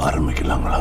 ஆரம்பிக்கலாங்களா?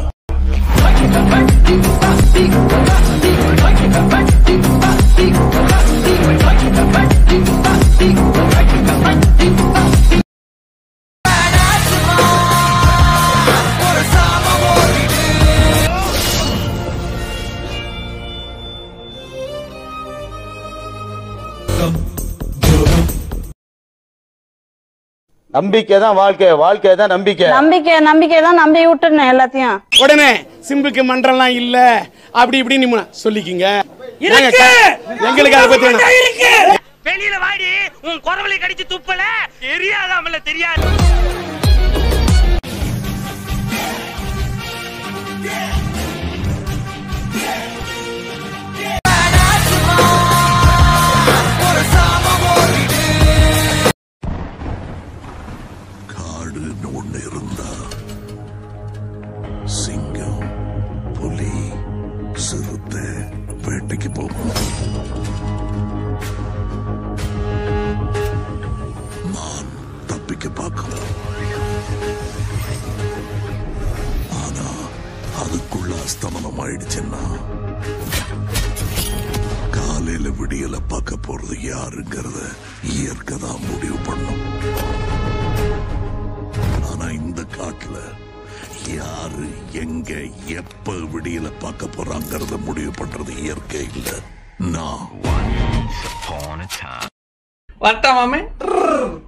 நம்பிக்கை தான் வாழ்க்கை, வாழ்க்கை தான் நம்பிக்கை. நம்பிக்கை தான் நம்பி விட்டுறேன் எல்லாத்தையும். உடனே சிம்புக்கு மன்றம்லாம் இல்ல அப்படி இப்படி நீ சொல்லிக்கிங்க. எங்களுக்கு அதை பத்தி வெளியில வாடி உன் குரவலை கடிச்சு துப்பல தெரியாதாமல தெரியாது. காடுன்னு ஒண்ணு இருந்தா சிங்கம், புலி, சிறுத்தை வேட்டைக்கு போகும். மான் தப்பிக்க பார்க்கும். ஆனா அதுக்குள்ள அஸ்தமனம் ஆயிடுச்சுன்னா காலையில விடியல பார்க்க போறது யாருங்கிறத இயற்கை தான் முடிவு பண்ணும். ஆனா இந்த காட்டுல யாரு எங்க எப்ப விடியல பார்க்க போறாங்கிறத முடிவு பண்றது இயற்கை இல்ல, நான். வட்டா மாமே.